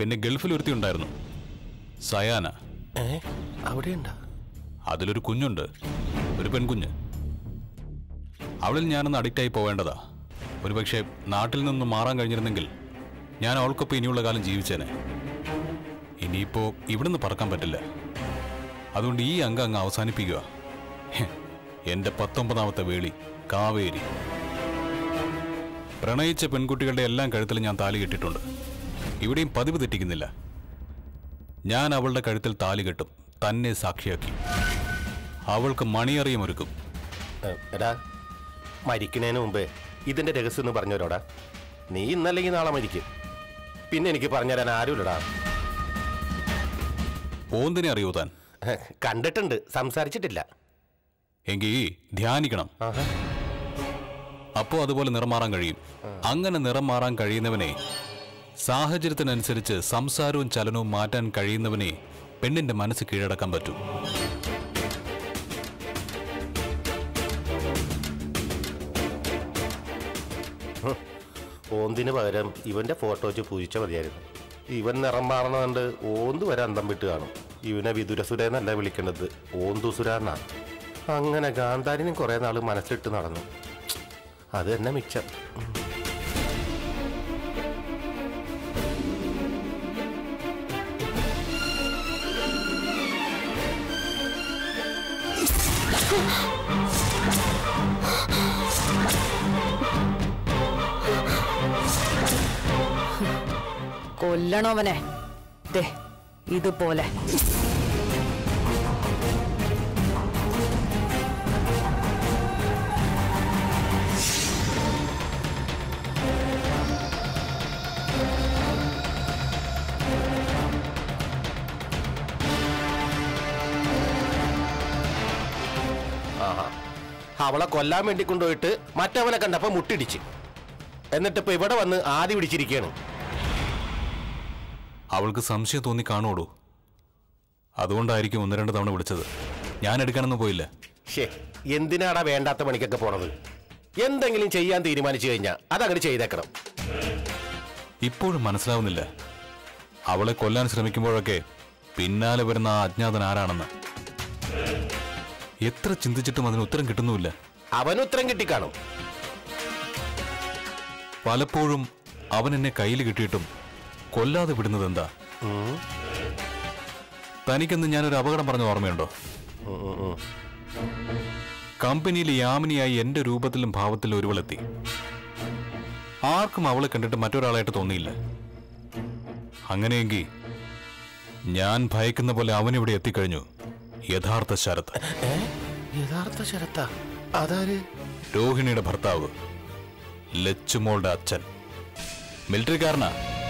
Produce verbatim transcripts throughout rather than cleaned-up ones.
പിന്നെ ഗൾഫിൽ ഒരുത്തി ഉണ്ടായിരുന്നു, സയാന. അവിടെയുണ്ടാ? അതിലൊരു കുഞ്ഞുണ്ട്, ഒരു പെൺകുഞ്ഞ്. അവളിൽ ഞാനൊന്ന് അഡിക്റ്റായി പോവേണ്ടതാ. ഒരുപക്ഷെ നാട്ടിൽ നിന്നും മാറാൻ കഴിഞ്ഞിരുന്നെങ്കിൽ ഞാൻ അവൾക്കൊപ്പം ഇനിയുള്ള കാലം ജീവിച്ചേനെ. ഇനിയിപ്പോ ഇവിടുന്ന് പറക്കാൻ പറ്റില്ല. അതുകൊണ്ട് ഈ അംഗം അങ്ങ് അവസാനിപ്പിക്കുക. എന്റെ പത്തൊമ്പതാമത്തെ വേളി കാവേരി. പ്രണയിച്ച പെൺകുട്ടികളുടെ എല്ലാം കഴുത്തിൽ ഞാൻ താലി കെട്ടിട്ടുണ്ട്. ഇവിടെയും പതിവ് തെറ്റിക്കുന്നില്ല. ഞാൻ അവളുടെ കഴുത്തിൽ താലി കെട്ടും, തന്നെ സാക്ഷിയാക്കി. അവൾക്ക് മണിയറിയമൊരുക്കും. എടാ, മരിക്കുന്നതിന് മുമ്പേ ഇതിന്റെ രഹസ്യം എന്ന് പറഞ്ഞവരോടാ. നീ ഇന്നല്ലെങ്കിൽ നാളെ മരിക്കും. പിന്നെ എനിക്ക് പറഞ്ഞുതരാൻ ആരുമില്ലടാ. ഓന്തിനെ അറിയോ താൻ? കണ്ടിട്ടുണ്ട്, സംസാരിച്ചിട്ടില്ല. എങ്കിൽ ധ്യാനിക്കണം. അപ്പോ അതുപോലെ നിറം മാറാൻ കഴിയും. അങ്ങനെ നിറം മാറാൻ കഴിയുന്നവനെ, സാഹചര്യത്തിനനുസരിച്ച് സംസാരവും ചലനവും മാറ്റാൻ കഴിയുന്നവനെ പെണ്ണിന്റെ മനസ്സ് കീഴടക്കാൻ പറ്റും. ഓന്തിന് പകരം ഇവന്റെ ഫോട്ടോ വെച്ച് പൂജിച്ച മതിയായിരുന്നു. ഇവൻ നിറം മാറണതുകൊണ്ട് ഓന്ത് വരെ അന്തം വിട്ട് കാണും. ഇവനെ വിദുരസുരേന്നല്ല വിളിക്കേണ്ടത്, ഓന്തുസുരാന്നാ. അങ്ങനെ ഗാന്ധാരിനും കുറെ നാൾ മനസ്സിലിട്ട് നടന്നു. അത് തന്നെ മിച്ചം. കൊല്ലണവനെ ഇതുപോലെ. അവളെ കൊല്ലാൻ വേണ്ടി കൊണ്ടുപോയിട്ട് മറ്റവനെ കണ്ടപ്പോ മുട്ടിടിച്ച്, എന്നിട്ടിപ്പോ ഇവിടെ വന്ന് ആദ്യ പിടിച്ചിരിക്കുകയാണ്. അവൾക്ക് സംശയം തോന്നി കാണുവോളൂ. അതുകൊണ്ടായിരിക്കും ഒന്ന് രണ്ട് തവണ വിളിച്ചത്. ഞാൻ എടുക്കാനൊന്നും പോയില്ല. ഷേ, എന്തിനാടാ വേണ്ടാത്ത പണിക്കൊക്കെ പോണത്? എന്തെങ്കിലും ചെയ്യാൻ തീരുമാനിച്ചു കഴിഞ്ഞാൽ അതങ്ങനെ ചെയ്തേക്കണം. ഇപ്പോഴും മനസ്സിലാവുന്നില്ല അവളെ കൊല്ലാൻ ശ്രമിക്കുമ്പോഴൊക്കെ പിന്നാലെ വരുന്ന ആ അജ്ഞാതൻ ആരാണെന്ന്. എത്ര ചിന്തിച്ചിട്ടും അതിന് ഉത്തരം കിട്ടുന്നുമില്ല. അവന് ഉത്തരം കിട്ടിക്കാണും. പലപ്പോഴും അവൻ എന്നെ കയ്യിൽ കിട്ടിയിട്ടും കൊല്ലാതെ വിടുന്നത് എന്താ? തനിക്കെന്ന് ഞാനൊരു അപകടം പറഞ്ഞ ഓർമ്മയുണ്ടോ? കമ്പനിയിൽ യാമിനിയായി എന്റെ രൂപത്തിലും ഭാവത്തിലും ഒരുവളെത്തി. ആർക്കും അവളെ കണ്ടിട്ട് മറ്റൊരാളായിട്ട് തോന്നിയില്ല. അങ്ങനെയെങ്കിൽ ഞാൻ ഭയക്കുന്ന പോലെ അവനിവിടെ എത്തിക്കഴിഞ്ഞു. യഥാർത്ഥ ശരത്ത്. യഥാർത്ഥ ശരത്താ? അതാര്? രോഹിണിയുടെ ഭർത്താവ്, ലച്ചുമോളുടെ അച്ഛൻ. മിലിറ്ററിക്കാരനാ.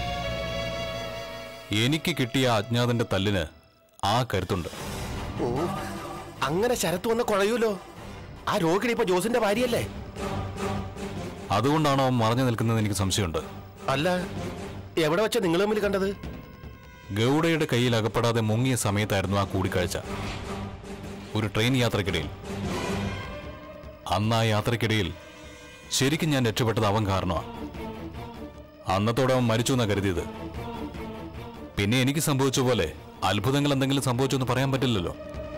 എനിക്ക് കിട്ടിയ അജ്ഞാതന്റെ തല്ലിന് ആ കരുത്തുണ്ട്. ഓ, അങ്ങനെ ശരത്ത് വന്ന് കുഴയൂലോ. ആ രോഹിണി ഇപ്പൊ ജോസിന്റെ ഭാര്യയല്ലേ? അതുകൊണ്ടാണോ അവൻ മറഞ്ഞു നിൽക്കുന്നത് എനിക്ക് സംശയമുണ്ട്. അല്ല, എവിടെ വെച്ചാ നിങ്ങൾ തമ്മിൽ കണ്ടത്? ഗൗഡയുടെ കയ്യിൽ അകപ്പെടാതെ മുങ്ങിയ സമയത്തായിരുന്നു ആ കൂടിക്കാഴ്ച. ഒരു ട്രെയിൻ യാത്രക്കിടയിൽ. അന്ന് ആ യാത്രക്കിടയിൽ ശരിക്കും ഞാൻ രക്ഷപ്പെട്ടത് അവൻ കാരണമാണ്. അന്നത്തോടെ അവൻ മരിച്ചു എന്നാ കരുതിയത്. പിന്നെ എനിക്ക് സംഭവിച്ച പോലെ അത്ഭുതങ്ങൾ എന്തെങ്കിലും സംഭവിച്ചു എന്ന് പറയാൻ പറ്റില്ലല്ലോ.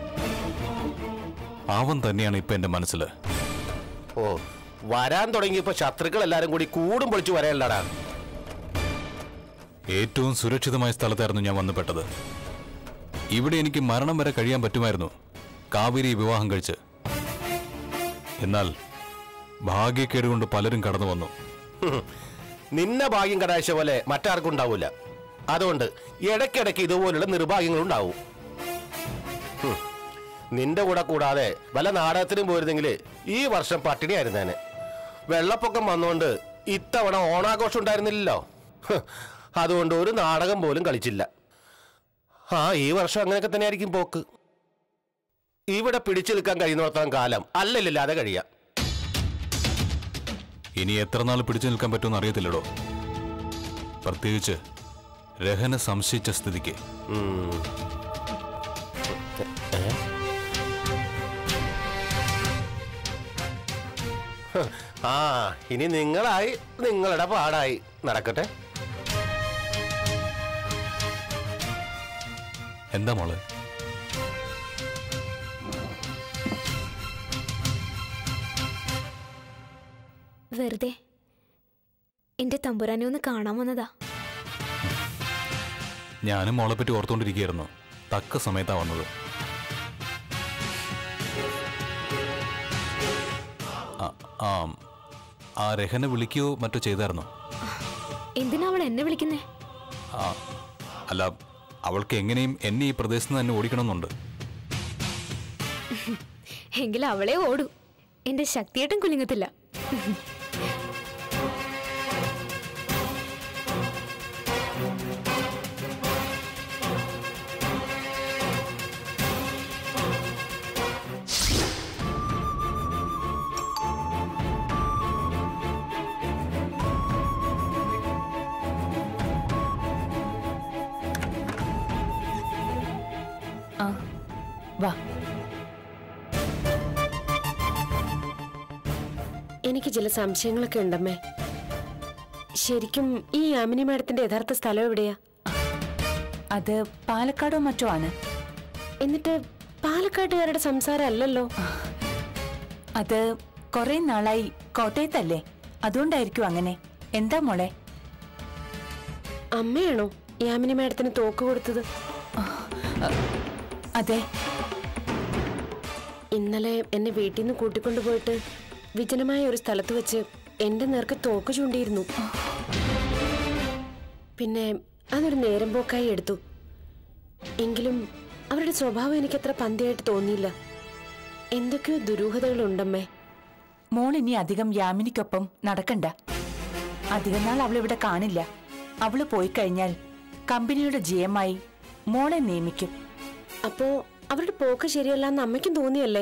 അവൻ തന്നെയാണ് ഇപ്പൊ എന്റെ മനസ്സിൽ. ഓ, വരാൻ തുടങ്ങിയപ്പോ ശത്രുക്കൾ എല്ലാരും കൂടി കൂടും പൊളിച്ചു വരയല്ലടാ. ഏറ്റവും സുരക്ഷിതമായ സ്ഥലത്തായിരുന്നു ഞാൻ വന്നുപെട്ടത്. ഇവിടെ എനിക്ക് മരണം വരെ കഴിയാൻ പറ്റുമായിരുന്നു കാവേരി വിവാഹം കഴിച്ച്. എന്നാൽ ഭാഗ്യക്കേടുകൊണ്ട് പലരും കടന്നു വന്നു. നിന്നെ ഭാഗ്യം കടാഴ്ച പോലെ മറ്റാർക്കും ഉണ്ടാവൂല. അതുകൊണ്ട് ഇടയ്ക്കിടയ്ക്ക് ഇതുപോലുള്ള നിർഭാഗ്യങ്ങളുണ്ടാവും. നിന്റെ കൂടെ കൂടാതെ വല്ല നാടകത്തിനും പോയിരുന്നെങ്കിൽ ഈ വർഷം പട്ടിണിയായിരുന്നേനെ. വെള്ളപ്പൊക്കം വന്നുകൊണ്ട് ഇത്തവണ ഓണാഘോഷം ഉണ്ടായിരുന്നില്ലല്ലോ. അതുകൊണ്ട് ഒരു നാടകം പോലും കളിച്ചില്ല. ആ, ഈ വർഷം അങ്ങനെയൊക്കെ തന്നെയായിരിക്കും പോക്ക്. ഇവിടെ പിടിച്ചു നിൽക്കാൻ കഴിയുന്നിടത്തോളം കാലം അല്ലല്ലാതെ കഴിയാം. ഇനി എത്ര നാൾ പിടിച്ചു നിൽക്കാൻ പറ്റുമെന്ന് അറിയത്തില്ലടോ. പ്രത്യേകിച്ച് രഹന സംശയിച്ച സ്ഥിതിക്ക്. ആ, ഇനി നിങ്ങളായി, നിങ്ങളുടെ പാടായി നടക്കട്ടെ. എന്താ മോള്? വെറുതെ എന്റെ തമ്പുരാനെ ഒന്ന് കാണാൻ വന്നതാ. ഞാനും മോളെ പറ്റി ഓർത്തുകൊണ്ടിരിക്കുകയായിരുന്നു. തക്ക സമയത്താ വന്നത്. ആ ആ രഹനെ വിളിക്കുകയോ മറ്റോ ചെയ്തായിരുന്നോ? എന്തിനാ അവൾ എന്നെ വിളിക്കുന്നേ? ആ അല്ല, അവൾക്ക് എങ്ങനെയും എന്നെ ഈ പ്രദേശത്ത് നിന്ന് തന്നെ ഓടിക്കണമെന്നുണ്ട്. എങ്കിൽ അവളെ ഓടൂ. എന്റെ ശക്തിയേട്ടൻ കുലുങ്ങത്തില്ല. വാ. എനിക്ക് ചില സംശയങ്ങളൊക്കെ ഉണ്ടമ്മേ. ശരിക്കും ഈ യാമിനി മാഡത്തിന്റെ യഥാർത്ഥ സ്ഥലം എവിടെയാ? അത് പാലക്കാടോ മറ്റോ ആണ്. എന്നിട്ട് പാലക്കാട്ടുകാരുടെ സംസാരം അല്ലല്ലോ. അത് കുറെ നാളായി കോട്ടയത്തല്ലേ, അതുകൊണ്ടായിരിക്കും അങ്ങനെ. എന്താ മോളെ? അമ്മയാണോ യാമിനി മാഡത്തിന് തോക്ക് കൊടുത്തത്? അതെ. ഇന്നലെ എന്നെ വീട്ടിൽ നിന്ന് കൂട്ടിക്കൊണ്ടുപോയിട്ട് വിജനമായ ഒരു സ്ഥലത്ത് വെച്ച് എന്റെ നേർക്ക് തോക്ക് ചൂണ്ടിയിരുന്നു. പിന്നെ അതൊരു നേരം പോക്കായി എടുത്തു. എങ്കിലും അവരുടെ സ്വഭാവം എനിക്കത്ര പന്തിയായിട്ട് തോന്നിയില്ല. എന്തൊക്കെയോ ദുരൂഹതകളുണ്ടമ്മേ. മോൾ ഇനി അധികം യാമിനിക്കൊപ്പം നടക്കണ്ട. അധികം നാൾ അവളിവിടെ കാണില്ല. അവള് പോയി കഴിഞ്ഞാൽ കമ്പനിയുടെ ജി എം ആയി മോളെ നിയമിക്കും. അപ്പോ അവരുടെ പോക്ക് ശരിയല്ലെന്ന് അമ്മയ്ക്കും തോന്നിയല്ലേ?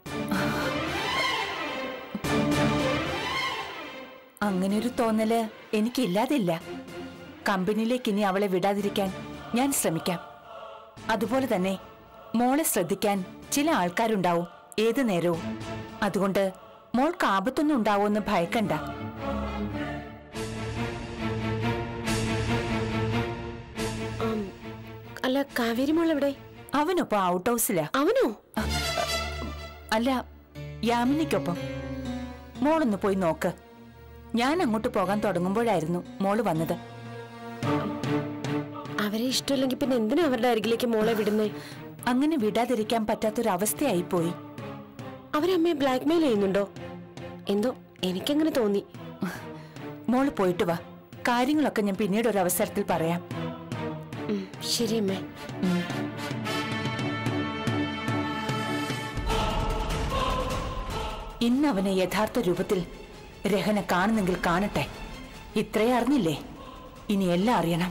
അങ്ങനൊരു തോന്നല് എനിക്കില്ലാതില്ല. കമ്പനിയിലേക്ക് ഇനി അവളെ വിടാതിരിക്കാൻ ഞാൻ ശ്രമിക്കാം. അതുപോലെ തന്നെ മോളെ ശ്രദ്ധിക്കാൻ ചില ആൾക്കാരുണ്ടാവും ഏതു നേരവും. അതുകൊണ്ട് മോൾക്ക് ആപത്തൊന്നും ഉണ്ടാവുമെന്ന് ഭയക്കണ്ട. അല്ല, കാവേരി മോൾ എവിടെ? അവനൊപ്പം ഔട്ട് ഹൗസിലാ. അവനോ? അല്ല, യാമിനിക്കൊപ്പം. മോളൊന്ന് പോയി നോക്ക്. ഞാൻ അങ്ങോട്ട് പോകാൻ തുടങ്ങുമ്പോഴായിരുന്നു മോള് വന്നത്. അവരെ ഇഷ്ടമില്ലെങ്കിൽ പിന്നെ എന്തിനാ അവരുടെ അരികിലേക്ക് മോളെ വിടുന്നേ? അങ്ങനെ വിടാതിരിക്കാൻ പറ്റാത്തൊരവസ്ഥയായി പോയി. അവരമ്മയെ ബ്ലാക്ക്മെയിൽ ചെയ്യുന്നുണ്ടോ? എന്തോ എനിക്കങ്ങനെ തോന്നി. മോള് പോയിട്ട് വാ. കാര്യങ്ങളൊക്കെ ഞാൻ പിന്നീട് ഒരു അവസരത്തിൽ പറയാം. ശരി അമ്മേ. ഇന്ന് അവനെ യഥാർത്ഥ രൂപത്തിൽ രഹന കാണുന്നെങ്കിൽ കാണട്ടെ. ഇത്രേ അറിഞ്ഞില്ലേ, ഇനി എല്ലാം അറിയണം.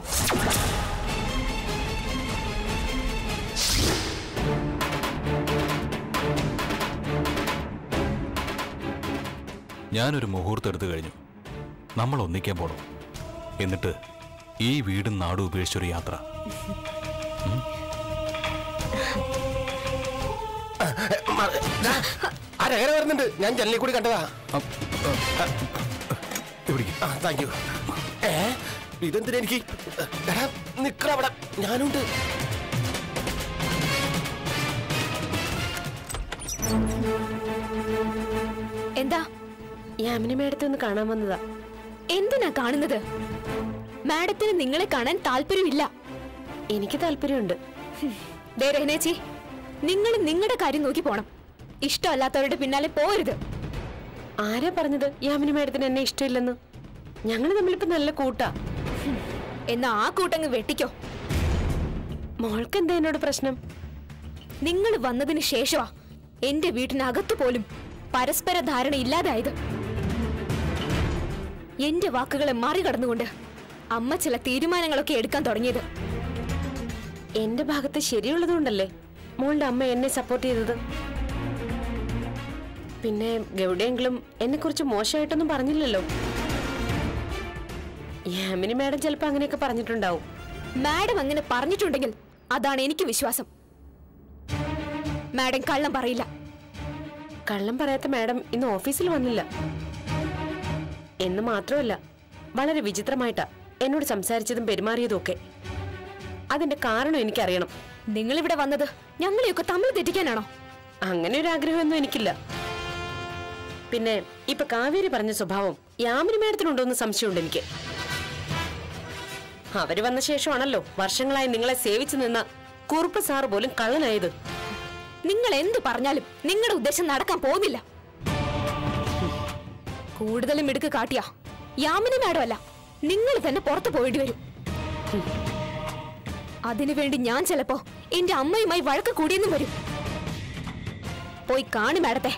ഞാനൊരു മുഹൂർത്തം എടുത്തു കഴിഞ്ഞു. നമ്മൾ ഒന്നിക്കാൻ പോണം. എന്നിട്ട് ഈ വീടും നാടും ഉപേക്ഷിച്ചൊരു യാത്ര. ആരങ്ങനെ വരുന്നുണ്ട്? ഞാൻ ജനലിൽ കൂടി കണ്ടതാ. Thank you. ഏ ഇതെന്തിനാ എനിക്ക്? നിക്കറ അവിടെ, ഞാനുണ്ട്. എന്താ? യാമിനി മാഡത്തെ ഒന്ന് കാണാൻ വന്നതാ. എന്തിനാ കാണുന്നത്? മാഡത്തിന് നിങ്ങളെ കാണാൻ താല്പര്യമില്ല. എനിക്ക് താല്പര്യമുണ്ട്. ദേ രഹനേച്ചി, നിങ്ങൾ നിങ്ങളുടെ കാര്യം നോക്കി പോണം. ഇഷ്ടമല്ലാത്തവരുടെ പിന്നാലെ പോരുത്. ആരാ പറഞ്ഞത് യാമിനി മാഡത്തിന് എന്നെ ഇഷ്ടമില്ലെന്ന്? ഞങ്ങൾ തമ്മിലിപ്പോ നല്ല കൂട്ടാ. എന്നാ ആ കൂട്ടങ്ങ് വെട്ടിക്കോ. മോൾക്ക് എന്താ എന്നോട് പ്രശ്നം? നിങ്ങൾ വന്നതിന് ശേഷമാ എന്റെ വീട്ടിനകത്ത് പോലും പരസ്പര ധാരണ ഇല്ലാതായത്. എന്റെ വാക്കുകളെ മറികടന്നുകൊണ്ട് അമ്മ ചില തീരുമാനങ്ങളൊക്കെ എടുക്കാൻ തുടങ്ങിയത്. എന്റെ ഭാഗത്ത് ശരിയുള്ളതുകൊണ്ടല്ലേ മോളുടെ അമ്മ എന്നെ സപ്പോർട്ട് ചെയ്തത്. പിന്നെ ഗൗഡയെങ്കിലും എന്നെ കുറിച്ച് മോശമായിട്ടൊന്നും പറഞ്ഞില്ലല്ലോ. യാമിനി മാഡം ചിലപ്പോ അങ്ങനെയൊക്കെ പറഞ്ഞിട്ടുണ്ടാവും. മാഡം അങ്ങനെ പറഞ്ഞിട്ടുണ്ടെങ്കിൽ അതാണ് എനിക്ക് വിശ്വാസം. മാഡം കള്ളം പറയില്ല. കള്ളം പറയാത്ത മാഡം ഇന്ന് ഓഫീസിൽ വന്നില്ല എന്ന് മാത്രമല്ല, വളരെ വിചിത്രമായിട്ടാ എന്നോട് സംസാരിച്ചതും പെരുമാറിയതും ഒക്കെ. അതിന്റെ കാരണം എനിക്കറിയണം. നിങ്ങൾ ഇവിടെ വന്നത് ഞങ്ങളെയൊക്കെ തമ്മിൽ തെറ്റിക്കാനാണോ? അങ്ങനെ ഒരു ആഗ്രഹമൊന്നും എനിക്കില്ല. പിന്നെ ഇപ്പൊ കാവേരി പറഞ്ഞ സ്വഭാവം യാമിനി മേഡത്തിനുണ്ടോന്ന് സംശയമുണ്ട് എനിക്ക്. അവര് വന്ന ശേഷമാണല്ലോ വർഷങ്ങളായി നിങ്ങളെ സേവിച്ചു നിന്ന കുറുപ്പ് സാറ് പോലും കള്ളനായത്. നിങ്ങൾ എന്തു പറഞ്ഞാലും നിങ്ങളുടെ ഉദ്ദേശം നടക്കാൻ പോകുന്നില്ല. കൂടുതലും മിടുക്ക് കാട്ടിയാ യാമിനി മാഡം അല്ല, നിങ്ങൾ തന്നെ പുറത്തു പോയിട്ട് വരും. അതിനുവേണ്ടി ഞാൻ ചിലപ്പോ എന്റെ അമ്മയുമായി വഴക്ക് കൂടിയെന്നും വരും. പോയി കാണി മാഡത്തെ.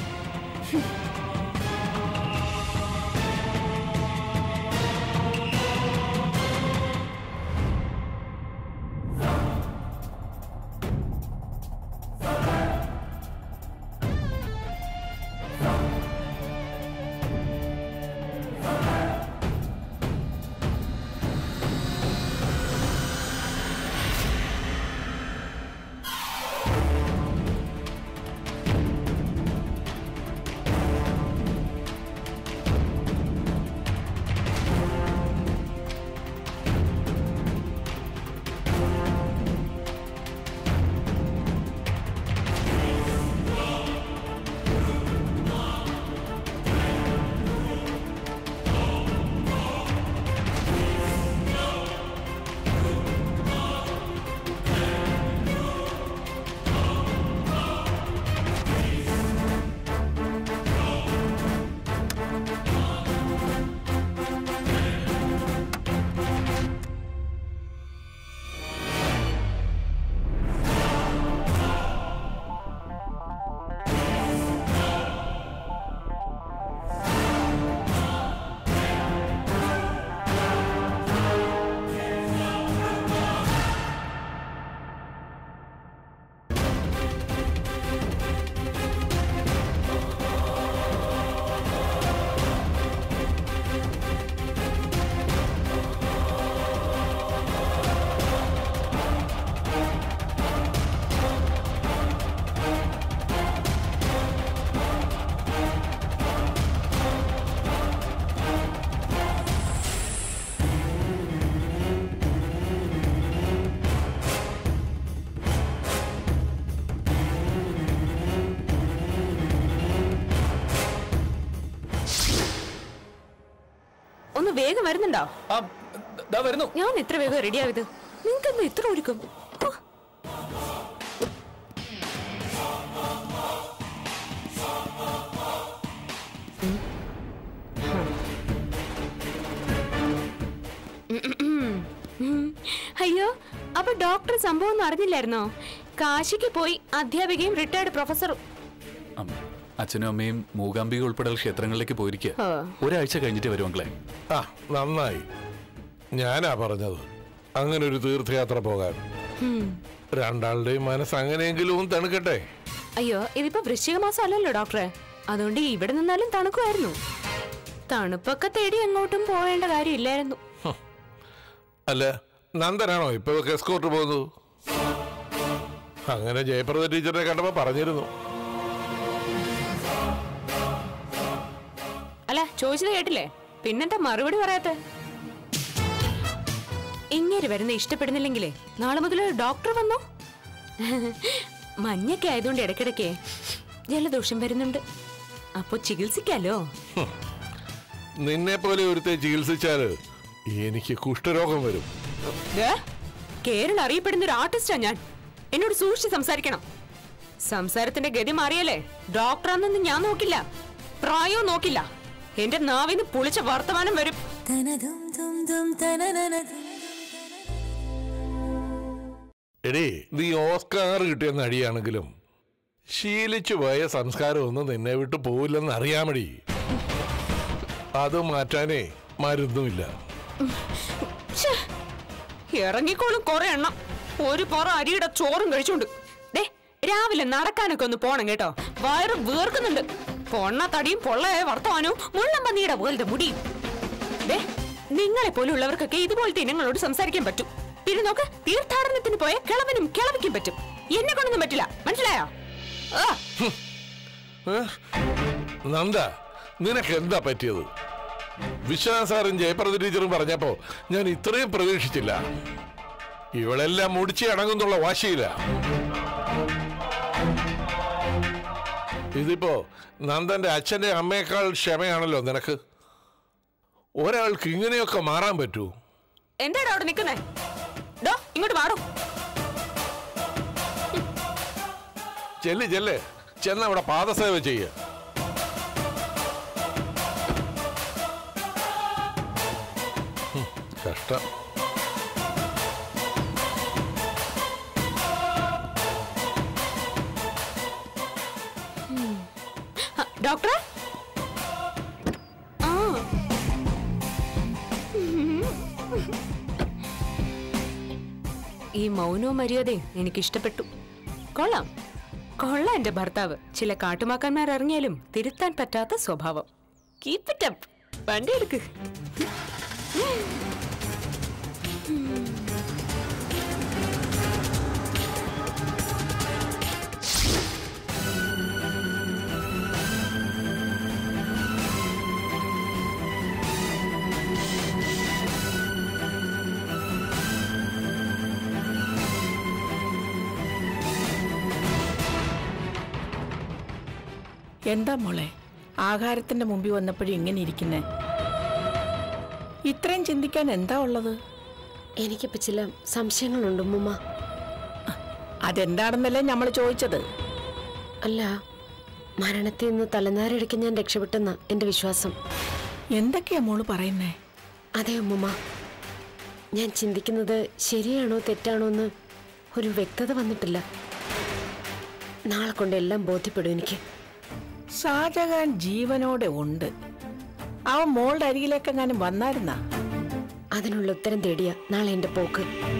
ഒന്ന് വേഗം വരുന്നുണ്ടോ? ഞാൻ എത്ര വേഗം റെഡിയായത്? നിങ്ങൾക്ക് എന്താ ഇത്ര ഒരുക്കും? അയ്യോ, അപ്പൊ ഡോക്ടർ സംഭവം ഒന്നും അറിഞ്ഞില്ലായിരുന്നോ? കാശിക്ക് പോയി അധ്യാപികയും റിട്ടയർഡ് പ്രൊഫസറും. അച്ഛനും അമ്മയും മൂകാംബിക ഉൾപ്പെടെ ക്ഷേത്രങ്ങളിലേക്ക് പോയിരിക്കുക. ഒരാഴ്ച കഴിഞ്ഞിട്ട് വരുമങ്ങളെ. ആ നന്നായി. ഞാനാ പറഞ്ഞത് അങ്ങനെ ഒരു തീർത്ഥയാത്ര പോകാൻ. രണ്ടാളുടെയും മനസ്സ് അങ്ങനെയെങ്കിലും തണുക്കട്ടെ. അയ്യോ, ഇതിപ്പോ വൃശ്ചിക മാസം അല്ലല്ലോ ഡോക്ടറെ, അതുകൊണ്ട് ഇവിടെ നിന്നാലും തണുക്കുമായിരുന്നു. തണുപ്പൊക്കെ തേടി എങ്ങോട്ടും പോവേണ്ട കാര്യമില്ലായിരുന്നു. അല്ല, നന്ദനാണോ ഇപ്പൊ എസ്കോർട്ട് പോകുന്നത്? അങ്ങനെ ജയപ്രദ ടീച്ചറിനെ കണ്ടപ്പോ പറഞ്ഞിരുന്നു. അല്ല, ചോദിച്ചത് കേട്ടില്ലേ? പിന്നെന്താ മറുപടി പറയാത്ത? ഇങ്ങനെ വരുന്ന ഇഷ്ടപ്പെടുന്നില്ലെങ്കിലേ നാളെ മുതൽ ഡോക്ടർ വന്നോ. മഞ്ഞൊക്കെ ആയതുകൊണ്ട് ഇടയ്ക്കിടയ്ക്ക് ജലദോഷം വരുന്നുണ്ട്, അപ്പൊ ചികിത്സിക്കാലോ. നിന്നെ പോലെ ഒരുത്തെ ചികിത്സിച്ചാല് എനിക്ക് കുഷ്ഠരോഗം വരും. കേരളം അറിയപ്പെടുന്ന ഒരു ആർട്ടിസ്റ്റാ ഞാൻ. എന്നോട് സൂക്ഷിച്ച് സംസാരിക്കണം. സംസാരത്തിന്റെ ഗതി മാറിയല്ലേ ഡോക്ടറാന്നൊന്നും ഞാൻ നോക്കില്ല, പ്രായവും നോക്കില്ല. എന്റെ നാവിന്ന് പുളിച്ച വർത്തമാനം വരും. എടീ, നീ ഓസ്കാർ കിട്ടിയ നടിയാണെങ്കിലും ശീലിച്ചു പോയ സംസ്കാരമൊന്നും നിന്നെ വിട്ടു പോവില്ലെന്ന് അറിയാമടി. അത് മാറ്റാനേ മരുന്നുമില്ല. ഇറങ്ങിക്കോളും കുറെ എണ്ണം. ഒരു പുറ അരിയുടെ ചോറും കഴിച്ചോണ്ട് ദേ രാവിലെ നടക്കാനൊക്കെ ഒന്ന് പോണം കേട്ടോ. വയറ് വീർക്കുന്നുണ്ട്. പൊണ്ണ തടിയും പൊള്ളയായ വർത്തമാനവും മുള്ളമ്പന്നിയുടെ പോലത്തെ മുടിയും. ദേ നിങ്ങളെ പോലുള്ളവർക്കൊക്കെ ഇതുപോലത്തെ ഇനങ്ങളോട് സംസാരിക്കാൻ പറ്റും. പിന്നെ നോക്ക്, തീർത്ഥാടനത്തിന് പോയ കിളവനും കിളവിക്കും പറ്റും. എന്നെ കൊണ്ടൊന്നും പറ്റില്ല, മനസ്സിലായോ? നന്ദ, നിനക്ക് എന്താ പറ്റിയത്? വിശ്വനാഥ് സാറും ജയപ്രദ ടീച്ചറും പറഞ്ഞപ്പോ ഞാൻ ഇത്രയും പ്രതീക്ഷിച്ചില്ല. ഇവളെല്ലാം മുടിച്ച് അടങ്ങുന്നുള്ള വാശിയില്ല. ഇതിപ്പോ നന്ദന്റെ അച്ഛന്റെ അമ്മയേക്കാൾ ക്ഷമയാണല്ലോ നിനക്ക്. ഒരാൾക്ക് ഇങ്ങനെയൊക്കെ മാറാൻ പറ്റൂ? എന്താടാ അവിടെ നിൽക്കുന്നേ? ഡോ ഇങ്ങോട്ട് മാറും. ചെല്ല് ചെല്ല്, ചെന്ന് അവിടെ പാദസേവ ചെയ്യ. കഷ്ടം. ഡോക്ടറെ, ആ ഈ മൗനവും മര്യാദയും എനിക്കിഷ്ടപ്പെട്ടു. കൊള്ളാം കൊള്ളാം എന്റെ ഭർത്താവ്. ചില കാട്ടുമാക്കന്മാർ ഇറങ്ങിയാലും തിരുത്താൻ പറ്റാത്ത സ്വഭാവം. Keep it up. വണ്ടി എടുക്ക്. എന്താ മോളെ, ആഹാരത്തിന്റെ മുമ്പിൽ വന്നപ്പോഴും ഇങ്ങനെ ഇരിക്കുന്നേ? ഇത്രയും ചിന്തിക്കാൻ എന്താ ഉള്ളത്? എനിക്കിപ്പോ ചില സംശയങ്ങളുണ്ട് ഉമ്മുമ്മ. അതെന്താണെന്നല്ലേ നമ്മൾ ചോദിച്ചത്. അല്ല, മരണത്തിൽ നിന്ന് തലനാരിടയ്ക്ക് ഞാൻ രക്ഷപ്പെട്ടെന്ന എന്റെ വിശ്വാസം. എന്തൊക്കെയാ മോള് പറയുന്നേ? അതെ ഉമ്മുമ്മ, ഞാൻ ചിന്തിക്കുന്നത് ശരിയാണോ തെറ്റാണോ എന്ന് ഒരു വ്യക്തത വന്നിട്ടില്ല. നാളെ കൊണ്ട് എല്ലാം ബോധ്യപ്പെടും എനിക്ക്. ഷാജഹാൻ ജീവനോടെ ഉണ്ട്. അവൻ മോളുടെ അരികിലേക്ക് എങ്ങാനും വന്നായിരുന്നാ? അതിനുള്ള ഉത്തരം തേടിയ നാളെ എന്റെ പോക്ക്.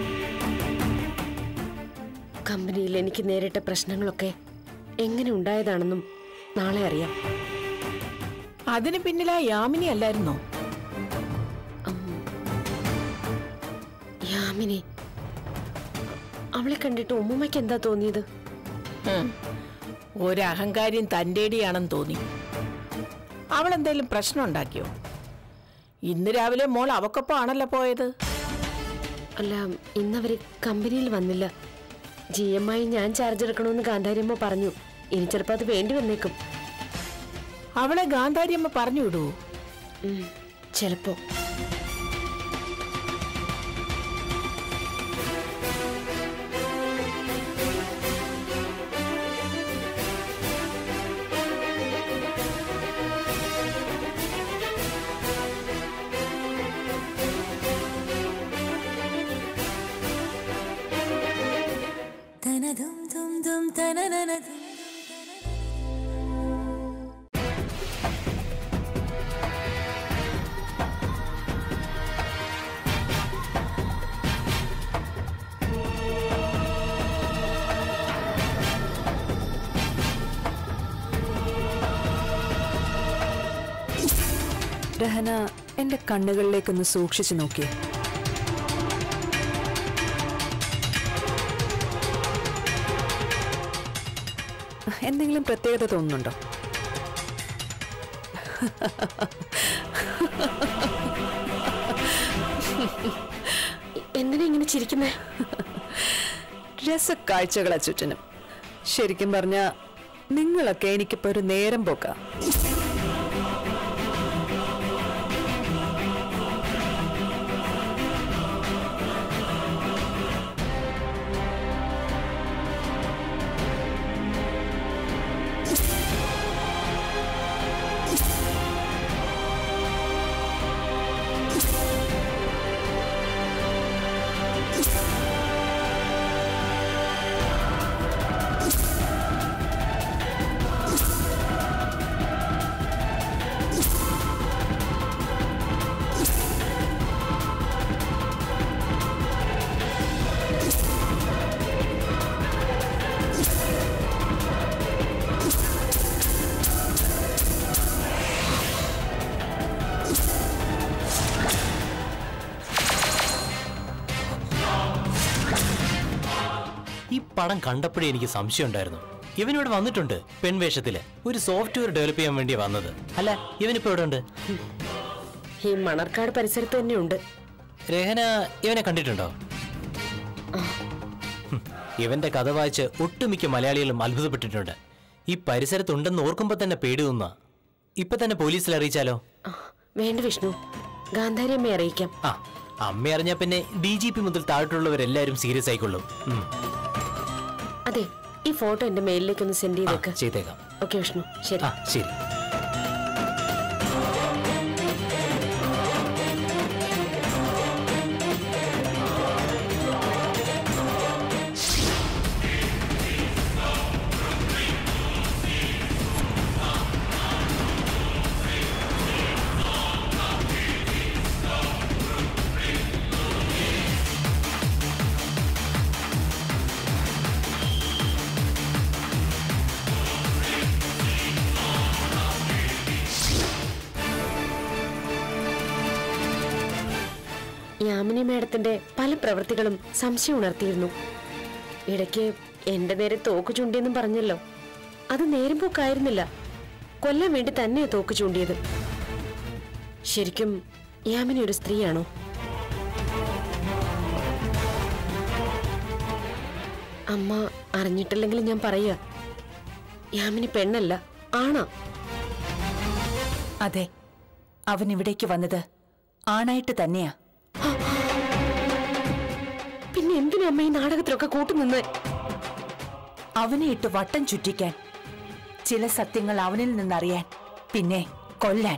കമ്പനിയിൽ എനിക്ക് നേരിട്ട പ്രശ്നങ്ങളൊക്കെ എങ്ങനെ ഉണ്ടായതാണെന്നും നാളെ അറിയാം. അതിന് പിന്നിലാ യാമിനി അല്ലായിരുന്നോ? യാമിനി, അവളെ കണ്ടിട്ട് ഉമ്മുമ്മയ്ക്ക് എന്താ തോന്നിയത്? ഒരഹങ്കാരിയും തന്റേടിയാണെന്ന് തോന്നി. അവളെന്തേലും പ്രശ്നം ഉണ്ടാക്കിയോ? ഇന്ന് രാവിലെ മോൾ അവക്കൊപ്പം ആണല്ലോ പോയത്. അല്ല, ഇന്നവര് കമ്പനിയിൽ വന്നില്ല. ജി എം ആയി ഞാൻ ചാർജ് എടുക്കണമെന്ന് ഗാന്ധാരിയമ്മ പറഞ്ഞു. ഇനി ചിലപ്പോൾ അത് വേണ്ടി വന്നേക്കും. അവളെ ഗാന്ധാരിയമ്മ പറഞ്ഞു വിടുവോ? ചിലപ്പോ. രഹന എന്റെ കണ്ണുകളിലേക്കൊന്ന് സൂക്ഷിച്ചു നോക്കിയേ. എന്തെങ്കിലും പ്രത്യേകത തോന്നുന്നുണ്ടോ? എന്തിനാ ഇങ്ങനെ ചിരിക്കുന്നേ? രസക്കാഴ്ചകളെ ചുറ്റിനും. ശരിക്കും പറഞ്ഞ നിങ്ങളൊക്കെ എനിക്കിപ്പോ ഒരു നേരം പോക്കാ. പടം കണ്ടപ്പോഴേ എനിക്ക് സംശയം ഉണ്ടായിരുന്നു. ഇവനിവിടെ വന്നിട്ടുണ്ട് പെൺവേഷത്തില്. ഒരു സോഫ്റ്റ്വെയർ ഡെവലപ്പ് ചെയ്യാൻ വേണ്ടി വന്നത്. അല്ല, ഇവനിപ്പോ ഇവിടെ ഉണ്ട്. ഈ മണർക്കാട് പരിസരത്ത് തന്നെ ഉണ്ട്. രഹന ഇവനെ കണ്ടിട്ടുണ്ടോ? ഇവന്റെ കഥ വായിച്ച് ഒട്ടുമിക്ക മലയാളികളും അത്ഭുതപ്പെട്ടിട്ടുണ്ട്. ഈ പരിസരത്തുണ്ടെന്ന് ഓർക്കുമ്പോ തന്നെ പേടി തോന്നുക. ഇപ്പൊ തന്നെ പോലീസിൽ അറിയിച്ചാലോ? വേണ്ട വിഷ്ണു, ഗാന്ധാരി അമ്മയെ അറിയിക്കാം. ആ, അമ്മ അറിഞ്ഞാ പിന്നെ ഡി ജി പി മുതൽ താഴോട്ടുള്ളവരെല്ലാരും സീരിയസ് ആയിക്കൊള്ളും. അതെ, ഈ ഫോട്ടോ എന്റെ മെയിലിലേക്ക് ഒന്ന് സെൻഡ് ചെയ്തേക്ക്. ചെയ്തേക്കാം. ഓക്കെ വിഷ്ണു, ശരി. ആ ശരി. യാമിനി മേഡത്തിന്റെ പല പ്രവൃത്തികളും സംശയം ഉണർത്തിയിരുന്നു. ഇടയ്ക്ക് എന്റെ നേരെ തോക്ക് ചൂണ്ടിയെന്നും പറഞ്ഞല്ലോ. അത് നേരം പോക്കായിരുന്നില്ല, കൊല്ലാൻ വേണ്ടി തന്നെയാ തോക്ക് ചൂണ്ടിയത്. ശരിക്കും യാമിനി ഒരു സ്ത്രീയാണോ? അമ്മ അറിഞ്ഞിട്ടില്ലെങ്കിൽ ഞാൻ പറയുക, യാമിനി പെണ്ണല്ല, ആണാ. അതെ, അവൻ ഇവിടേക്ക് വന്നത് ആണായിട്ട് തന്നെയാ. പിന്നെ എന്തിനാ അമ്മ ഈ നാടകത്തിലൊക്കെ കൂട്ടുനിന്ന്? അവനെ ഇട്ട് വട്ടം ചുറ്റിക്കാൻ, ചില സത്യങ്ങൾ അവനിൽ നിന്നറിയാൻ, പിന്നെ കൊല്ലാൻ.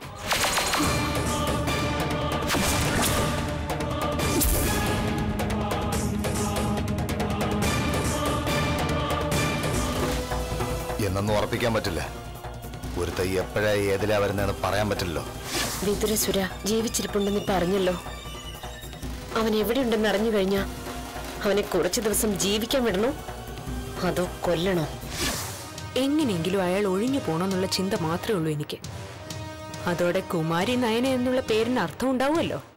എന്നൊന്നും ഉറപ്പിക്കാൻ പറ്റില്ല. ഒരു തൈ എപ്പോഴാ ഏതിലാ വരുന്നതെന്ന് പറയാൻ പറ്റില്ലല്ലോ. വിതുരസുര ജീവിച്ചിരിപ്പുണ്ടെന്ന് പറഞ്ഞല്ലോ. അവൻ എവിടെയുണ്ടെന്ന് അറിഞ്ഞു കഴിഞ്ഞാ അവനെ കുറച്ചു ദിവസം ജീവിക്കാൻ വിടണോ അതോ കൊല്ലണോ? എങ്ങനെയെങ്കിലും അയാൾ ഒഴിഞ്ഞു പോണമെന്നുള്ള ചിന്ത മാത്രമേ ഉള്ളൂ എനിക്ക്. അതോടെ കുമാരി നയന എന്നുള്ള പേരിന് അർത്ഥം ഉണ്ടാവുമല്ലോ.